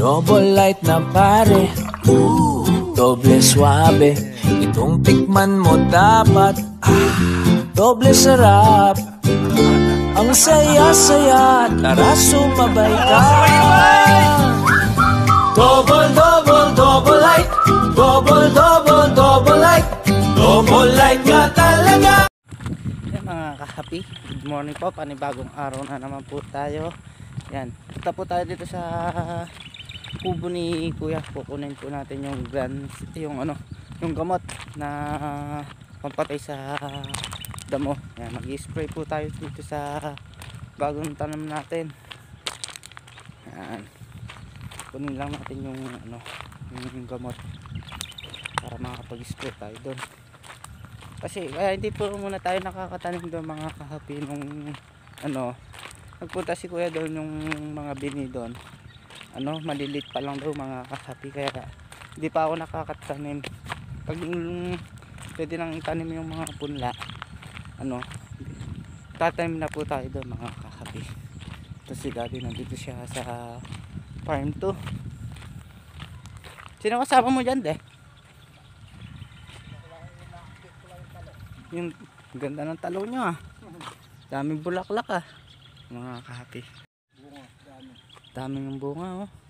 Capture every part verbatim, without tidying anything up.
Double light na pare, doble suabe. Itong tikman mo dapat, ah, doble sarap. Ang saya-saya, tara sumabay ka. Double, double, double light. Double, double, double light. Double light nga talaga. Yan mga ka-happy, good morning po, panibagong araw na naman po tayo. Yan, punta po tayo dito sa kubo ni Kuya. Kukunin po natin yung grand, yung ano, yung gamot na pampatay sa damo. Yan, mag-spray po tayo dito sa bagong tanam natin. Yan, kunin lang natin yung ano, yung gamot para makapag-spray tayo doon. Kasi kaya hindi po muna tayo nakakatanim doon mga ka-happy. Nung ano, nagpunta si Kuya doon, yung mga bini doon, ano, malilit pa lang daw mga ka-happy, kaya hindi pa ako nakakatanim. Pag um, pwede nang itanim yung mga punla, ano, tatanim na po tayo doon mga ka-happy. Tapos si Daddy nandito siya sa farm to. Sino kasama mo dyan, de? Yung ganda ng talo nyo, ah. Daming bulaklak, ah, mga ka-happy. Daming bunga, oh.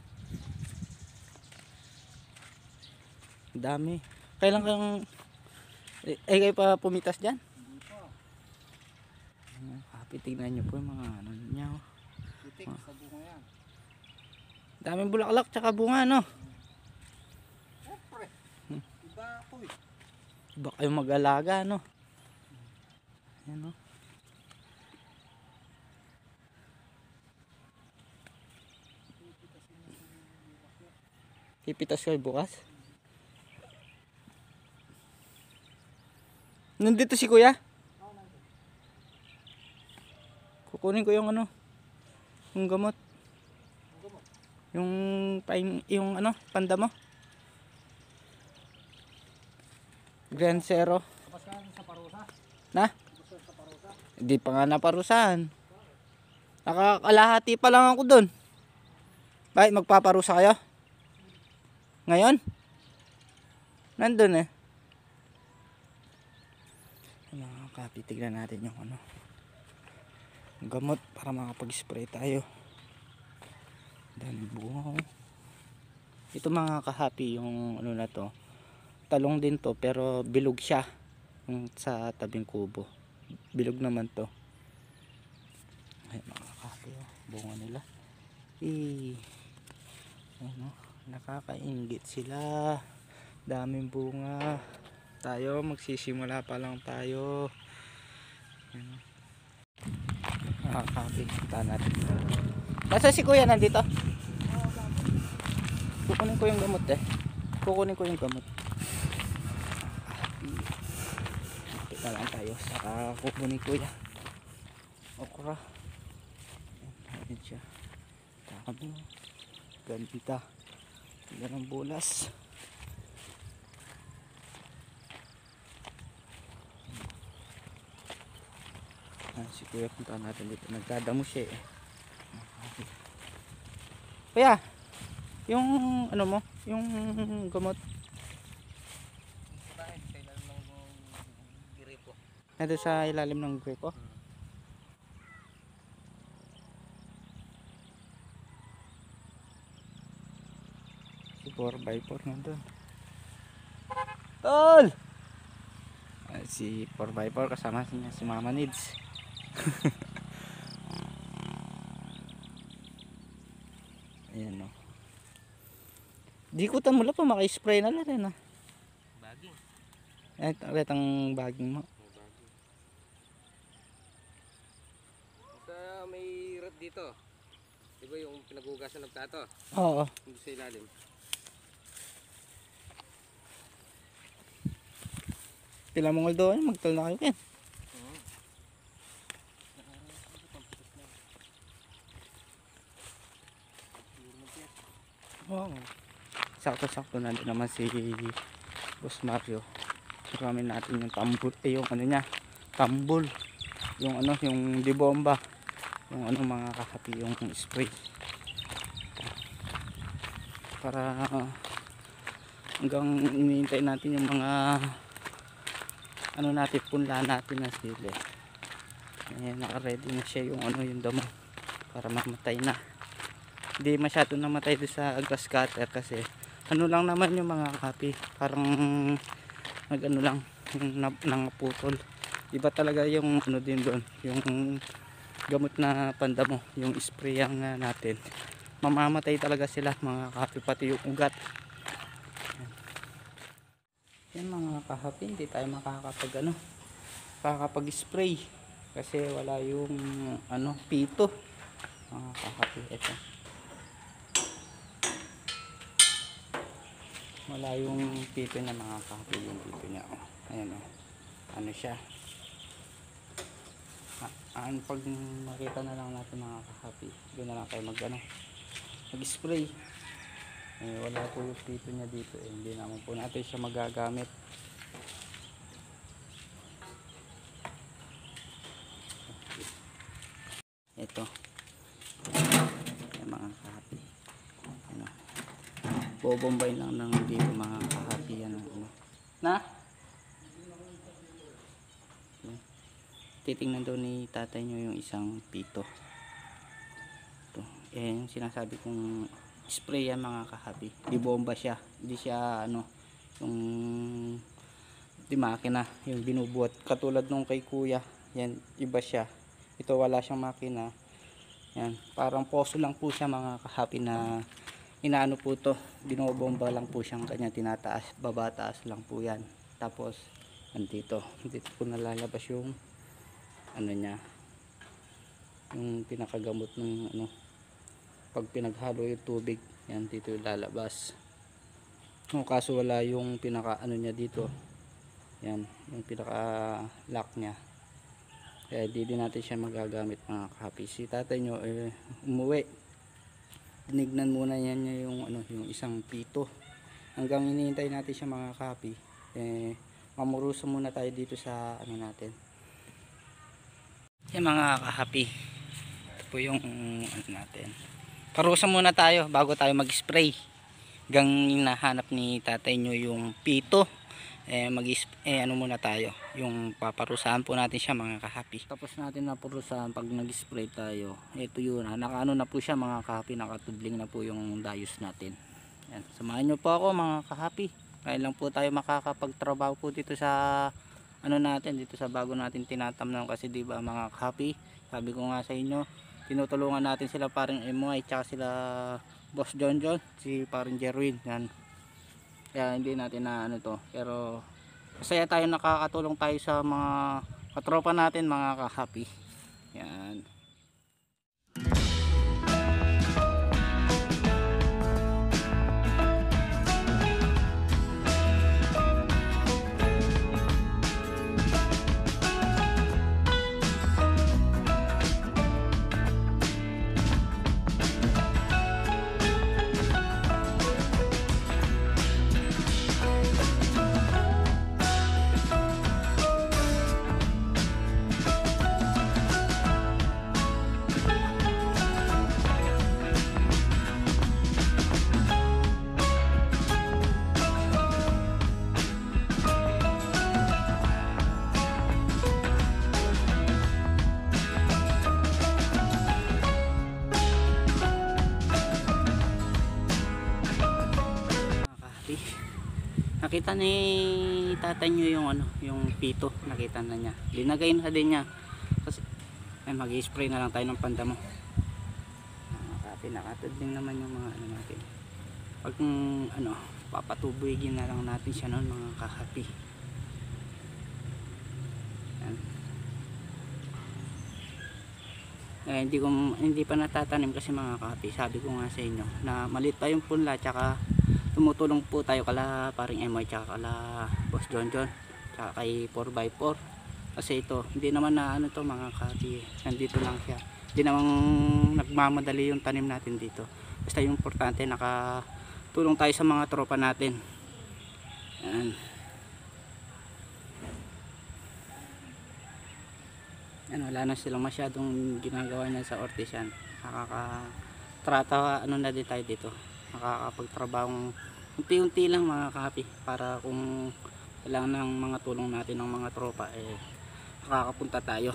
Dami. Kailan kayong eh, eh kayo pa pumitas dyan? Hindi pa. Mga ka-happy, tingnan nyo po yung mga ano niya, oh. Putik sa bunga yan. Daming bulaklak tsaka bunga, no? Siyempre, hmm. Iba ako, eh. Iba kayong mag-alaga, no? Yan, no? Pipitas kayo bukas? Nandito si Kuya? Kukunin ko yung ano, yung gamot. Yung pain, yung ano, panda mo. Grand Zero. Sa parusa? Na? Sa parusa? Hindi pa nga naparusahan. Nakakalahati pa lang ako doon. Bakit magpaparusa kayo? Ngayon? Nandun, eh. Mga ka-happy, tignan natin yung ano, yung gamot para makapag-spray tayo. Dami bunga, oh. Ito mga ka-happy, yung ano na to, talong din to pero bilog siya yung sa tabing kubo. Bilog naman to. Ay mga ka-happy, oh, bunga nila. Eh, ano, nakakainggit sila. Daming bunga. Tayo magsisimula pa lang tayo. Ah, ka-happy, punta natin. Nasa si Kuya nandito? Kukunin ko yung gamot, eh. Kukunin ko yung gamot. Kita lang tayo sa kukunin ko Kuya. Okra. Ayan siya. Tama. Ganda. Yan ang bulas. Ah, si Kuya, punta natin dito. Nagdadamo siya, eh. Kuya, yung ano mo, yung gamot. Nado sa ilalim ng gripo. four by four nandun. Tol! Uh, si four by four kasama niya si Mama Needs. Ayan, no. Di ko tamula pa maka-spray na lang, ah. Baging. Eh, ulit ang baging mo. Sa may rot dito. Di ba yung pinagugasan ng plato? Oo. Hindi sa ilalim. Pila mong doon, magtal na kayo yan. Wow. Sakto-sakto na din naman si Boss Mario. Marami natin yung tambul, eh, yung ano niya, tambul. Yung ano, yung dibomba. Yung ano mga ka-happy, yung spray. para hanggang hinihintay natin yung mga ano natin, punla natin na sili. Eh, naka-ready na siya yung ano, yung damo para mamatay na. Hindi masyado namatay doon sa grass cutter kasi ano lang naman yung mga kapi, parang nag ano lang, yung nangaputol. Iba talaga yung ano din doon, yung gamot na pandamo, yung spray yang uh, natin, mamamatay talaga sila mga kahapi, pati yung ugat. Yan mga kahapi, hindi tayo makakapag ano, makakapag spray kasi wala yung ano, pito mga kahapi. Ito, wala yung pito niya mga kahapi, yung pito niya, oh. Ayan, oh. Ano siya, ah, pag makita na lang natin mga kahapi, doon na lang tayo mag ano, mag spray. Eh, wala po yung pito niya dito, eh. Hindi naman po natin siya magagamit. Ito yung mga kahapi, ano, bobombay lang ng dito mga kahapi. Ano, ano. Na titingnan daw ni tatay nyo yung isang pito. Ito, eh, yung sinasabi kong spray yan mga kahapi, di bomba siya, hindi siya ano, yung di makina yung binubuhat katulad nung kay kuya. Yan, iba siya. Ito wala siyang makina. Yan, parang poso lang po siya mga kahapi na inaano po to, binobomba lang po siyang kanya, tinataas, babataas lang po yan. Tapos andito, dito po nalalabas yung ano niya, yung pinakagamot ng ano, pag pinaghalo yung tubig, yan dito yung lalabas. No, kaso wala yung pinaka ano niya dito, yan yung pinaka lock niya, kaya di din natin siya magagamit mga kahapi. Si tatay nyo eh, umuwi, tinignan muna yan niya yung ano, yung isang pito hanggang hinihintay natin siya mga kahapi. Eh, mamuruso muna tayo dito sa ano natin. Yan mga kahapi, ito po yung ano natin, parusa muna tayo bago tayo mag spray. Hanggang nahanap ni tatay nyo yung pito, eh, mag eh, ano muna tayo, yung paparusahan po natin siya mga kahapi. Tapos natin naparusahan, pag nag spray tayo, ito yun, nakaano na po siya mga kahapi, nakatudling na po yung dayos natin. Yan, samahan nyo po ako mga kahapi, kaya lang po tayo makakapagtrabaho po dito sa ano natin, dito sa bago natin tinatamnan. Kasi di ba mga kahapi, sabi ko nga sa inyo, tinutulungan natin sila parang M Y tsaka sila Boss John John, si parang Jerwin. Yan, kaya hindi natin na ano to, pero masaya tayo, nakakatulong tayo sa mga katropa natin mga kahapi. Yan. Nakita ni tatay nyo yung ano, yung pito, nakita na niya, linagay na din niya. Kasi ay mag-spray na lang tayo ng pandamo. Nakati nakatudling naman yung mga ano natin. Pag ano, papatubigin na lang natin siya noon mga kahapi. Yan. Eh, hindi ko hindi pa natatanim kasi mga kahapi, sabi ko nga sa inyo na maliit pa yung punla, tsaka tumutulong po tayo kala paring M Y tsaka kala Boss John John tsaka kay four by four. Kasi ito hindi naman na ano to mga kahapi, nandito lang siya, hindi naman nagmamadali yung tanim natin dito. Basta yung importante nakatulong tayo sa mga tropa natin. Yan. Yan, wala na silang masyadong ginagawa niya sa ortisan, nakakatrata ano na din tayo dito. makakapagtrabaho unti-unti lang mga kahapi, para kung kailangan ng mga tulong natin ng mga tropa eh makakapunta tayo.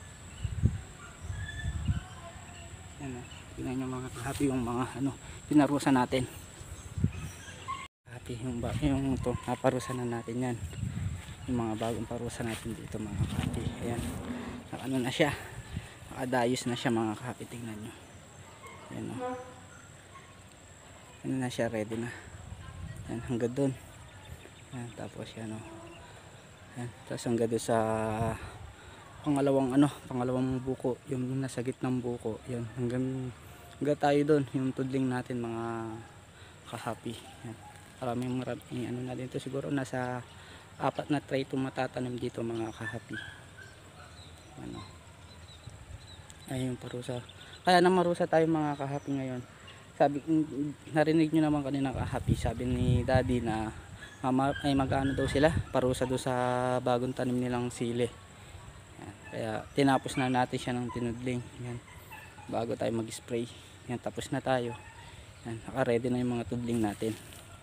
Yan, tingnan nyo mga kahapi yung mga ano pinarusa natin. Kahapi yung, yung ito naparusa na natin yan, yung mga bagong parusa natin dito mga kahapi. Ayan, ano na siya, nakadayos na siya mga kahapi, tingnan nyo. Ayan, o. Ano na siya, ready na. Yan, hanggang doon. Yan, tapos yan, o. Yan, tapos hanggang doon sa pangalawang ano, pangalawang buko, yung nasa gitnang buko. Yan, hanggang hanggang tayo doon, yung tudling natin mga kahapi. Yan. Maraming maraming ano na dito, siguro nasa apat na tray itong matatanim dito mga kahapi. Ano. Ay yung parusa. Kaya na marusa tayo mga kahapi ngayon. Sabi, narinig nyo naman kanina kahapi, sabi ni daddy na mama, ay mag-ano daw sila, parusa daw sa bagong tanim nilang sili. Yan. Kaya tinapos na natin siya ng tinudling. Yan. Bago tayo mag-spray. Yan, tapos na tayo. Yan, naka-ready na yung mga tudling natin.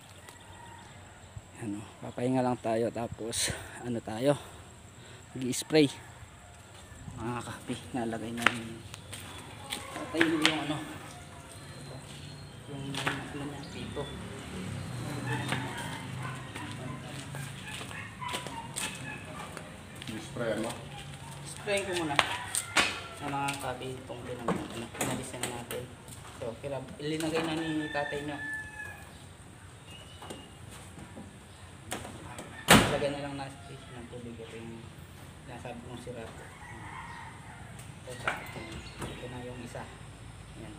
Ano, papahinga lang tayo, tapos ano tayo, mag-spray mga kahapi. Nalagay na yung tayo yung ano yung ano niya dito. Spray mo? Spray ko muna na mga kahapi itong pinag ano, pinalisan natin. So kaya ilinagay na ni tatay nyo. Lagyan na lang na station ng tubig. Ito yung nasabi kong sirapo. Ito, ito na yung isa. Yan.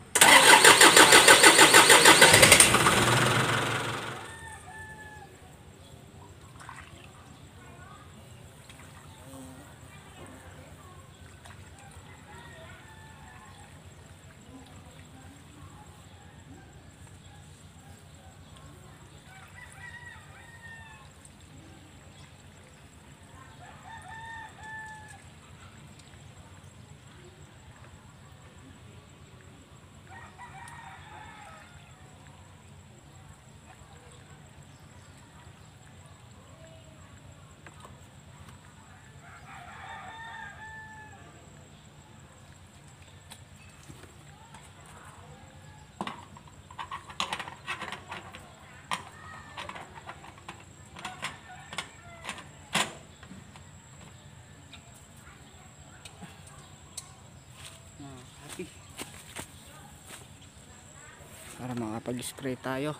Para makapag-spray tayo.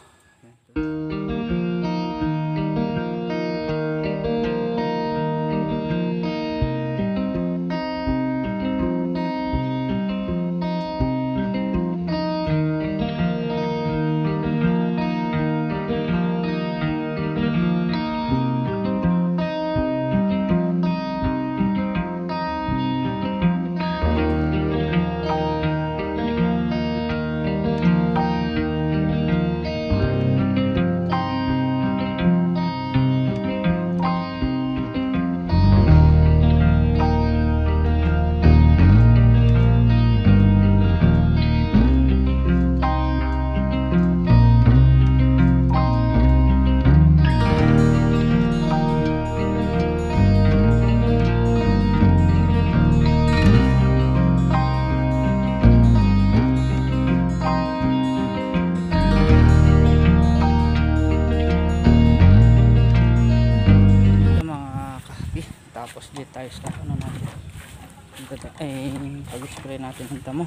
Tapos dito tayo sa ano natin, eh pag-spray natin ng damo.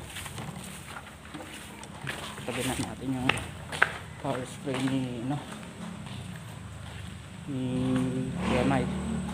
Tabi na natin yung power spray ni ano ni Yamay.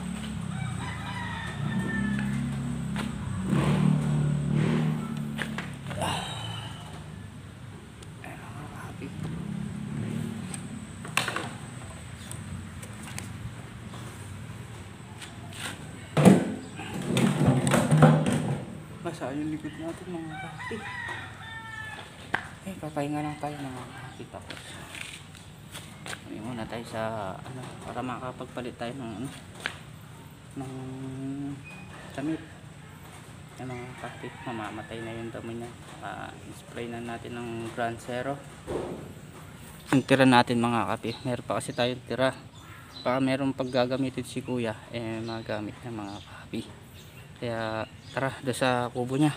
Basa yung likod natin mga kahapi. Eh, papahinga lang tayo mga kahapi. Tapos hindi muna tayo sa ano, para makapagpalit tayo ng ano, ng damit. Yan mga kahapi, mamamatay na yung damo niya. Uh, spray na natin ng Grand Zero. yung tira natin mga kapi. Meron pa kasi tayong tira. Baka meron paggagamitin si kuya, eh magamit na mga kapi. Kaya tara, doon sa kubo niya.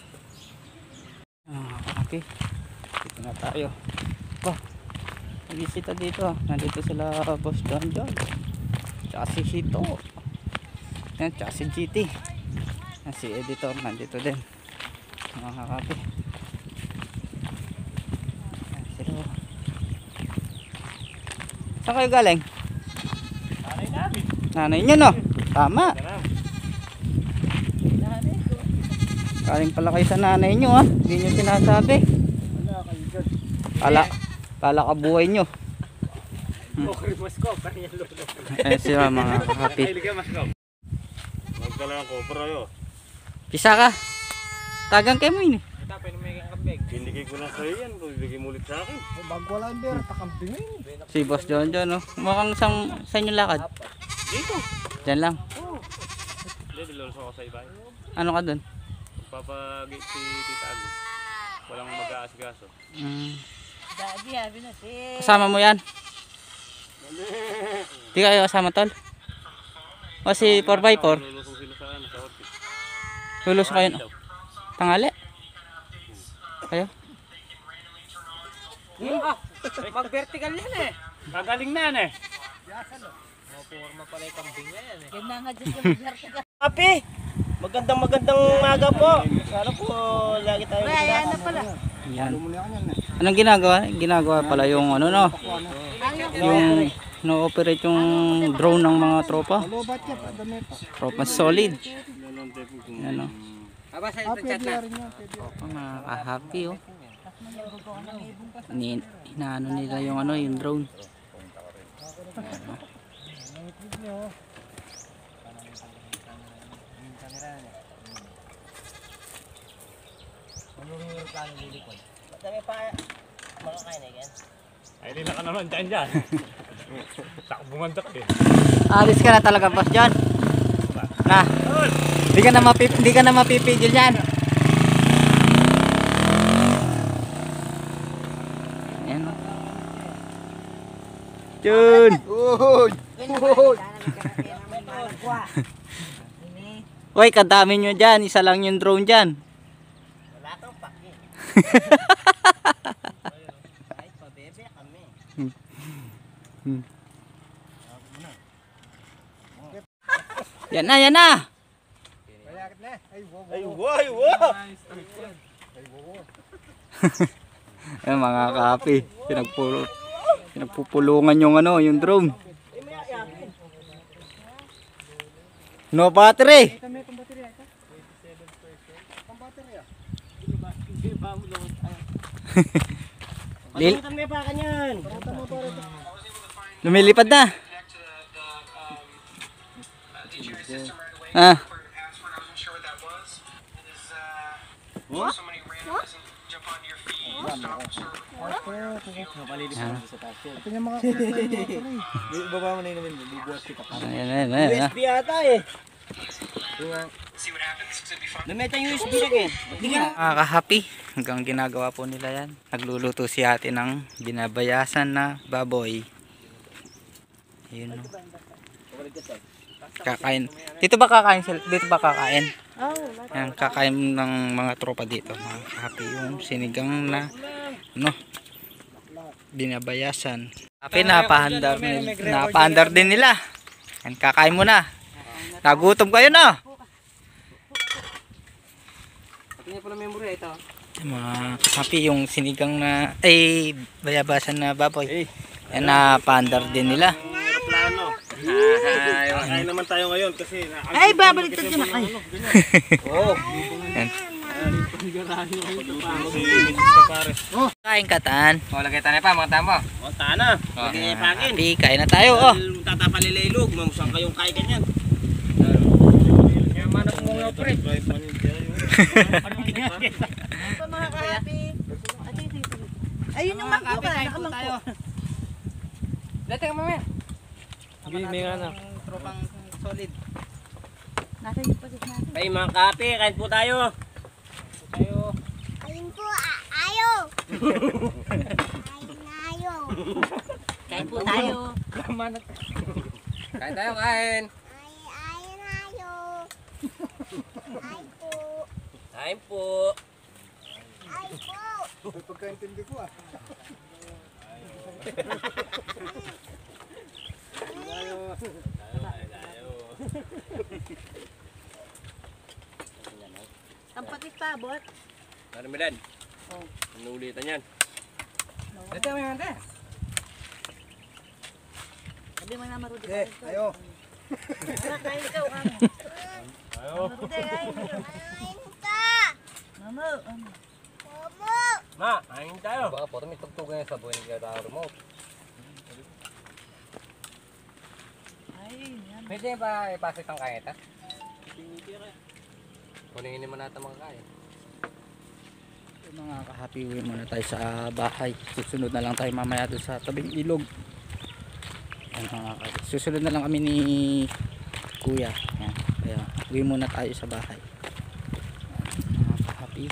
Ah, kapi. Dito na tayo. Bah, nagisita dito. Nandito sila Boss John John. Tsaka si Hito. Yan, tsaka si G T. Yan, si editor nandito din. Mga kapi. Yan, sila. Saan kayo galing? Nanay namin. Nanay nyo, no? Tama. Nanay ko. Galing pala kayo sa nanay nyo, ha? Hindi nyo sinasabi. Wala kayo dyan. Kala, kala ka buhay nyo. Okay, mas ko. Kanya lolo. Eh, sila mga kapi. Ay, ligay mas ko. Magdala ako, pero yo. Pisa ka. Tagang kayo mo yun, eh. Ito, pwede may kambing. Binigay ko na sa'yo yan. Bibigay mo ulit sa akin. Bago wala yung beer, pakambingin. Si Boss John John, no? Mukhang sang, sa inyo lakad. Dito. Diyan lang. Oo. Hindi, dilolos ako sa iba. Ano ka dun? Papagate si Tita Agos. Walang mag-aasgaso. Mm. Daddy, sabi na si... Kasama mo yan? Di kayo kasama, tol? O si four by four? Lulusong sila sa ano, sa orchid. Lulus kayo, no? Tangali? Kayo? Mag-vertical yan eh. Kagaling na yan eh. Maporma pala yung kambing na yan eh. Yan na nga dyan yung binyarte ka. Kapi! Magandang magandang umaga po. Sana po lagi tayo Uy, ayan na pala. Yan. Anong ginagawa? Ginagawa pala yung ano, no? Yung no-operate yung drone ng mga tropa. Tropa solid. Ano? Aba sa ito chat na. Tropa nakaka-happy, oh. Ni inaano nila yung ano, yung drone. Ano? Dami pa mga kain again. Ay, lila ka naman dyan dyan. Takot bumandak eh. Alis ka na talaga, Boss John. Na. Hindi ka na mapip hindi ka na mapipigil yan. Ayan. Jun. Uy! Hoy, kadami nyo dyan. Isa lang yung drone dyan. Wala kang paki. Kahit pabebe kami. Hmm. Yan na, yan na. Ay, wow, wow! Ayan mga kapi. Pinagpulo, pinagpupulungan yung ano, yung drone. No battery. Lil Pagkakita may pa kanyan. lumilipad na. Ah. Baba mo na yun naman. Bubuhat kita pa. Ayan, ayan, ayan. U S B ata eh. Lumeta yung U S B again. Nakaka-happy hanggang ginagawa po nila yan. Nagluluto si ate ng binabayasan na baboy. Ayun, no. Kakain. Dito ba kakain sila? Dito ba kakain? Yan, kakain ng mga tropa dito. Nakaka-happy yung sinigang na no, binabayasan. Happy napahandar, napahandar din nila. Yan, kakain mo na. Nagutom kayo na. Tingnan po ng memory ito. Mga happy yung sinigang na ay bayabasan na baboy. Yan na paandar din nila. Plano. Kakain naman tayo ngayon kasi Ay, babalik ka dyan kayo. Oo. Yan. Pares. Kain katan. O, lagay tayo pa, mga tamo. O, tana. Lagay pa akin. Happy, kain na tayo. Oh. Tatapalilaylog. Mamusang kayong kain kanyan. Manap mo nga pre. Mga kahapi. Ayun yung mangko ka. Nakamangko. Dati ka mamaya. May nga na. Tropang solid. Nasa yung pasit natin. Ay mga kape, kain po tayo. Ayun po, ayaw. Ayun ayaw. Kain po tayo. Kain tayo, kain. Kain po. Ang patis pa, bot. Ano Milan? Oh. Inuulitan yan. Dito mo yan, te. Sabi mo na marudi ka. Ayo. Wala, kain ikaw. Ano? Ayo. Marudi, kain. Mamo. Ma, kain tayo. Baka po, may tugtugan yan sa buhay ng gata mo. Ay, yan. Pwede ba ipasit ang kain, ta? Kuningin naman natin mga kain. Mga ka-happy, uwi muna tayo sa bahay. Susunod na lang tayo mamaya doon sa tabing ilog. Yan, mga ka- susunod na lang kami ni kuya. Yan. Kaya uwi muna tayo sa bahay. Yan, mga ka-happy.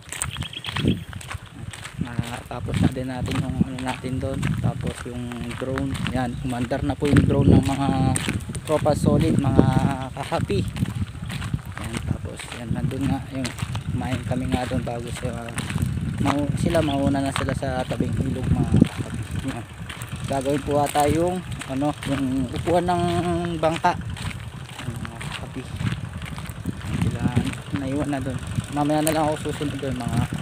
Nakatapos na din natin yung ano natin doon. Tapos yung drone. Yan, umandar na po yung drone ng mga tropa solid, mga ka-happy. Yan, tapos yan, nandun nga yung kumain kami nga doon bago sila mau, sila mauna na sila sa tabing ilog, mga ka-happy. Yan. Gagawin po ata yung ano, yung upuan ng bangka. Yan, mga ka-happy. Yan, sila naiwan na doon. Mamaya na lang ako susunod doon, mga ka-happy.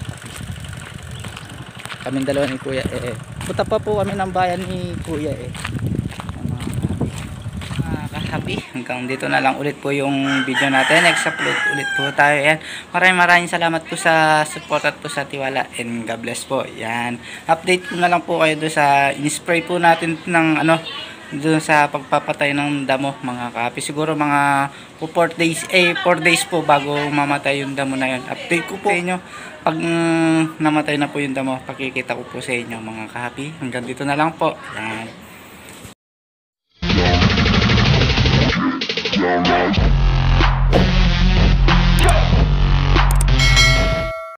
Kaming dalawa ni kuya eh, puta pa po kami ng bayan ni kuya eh. Yan, mga ka-happy. Mga ka-happy, hanggang dito na lang ulit po yung video natin. Next upload ulit po tayo. Yan. Maraming maraming salamat po sa support at po sa tiwala, and God bless po. Yan. Update ko na lang po kayo doon sa in-spray po natin ng ano, doon sa pagpapatay ng damo, mga ka-happy. Siguro mga four days eh four days po bago mamatay yung damo na yun. Update ko po sa inyo pag mm, namatay na po yung damo. Pakikita ko po sa inyo, mga ka-happy. Hanggang dito na lang po. Yan.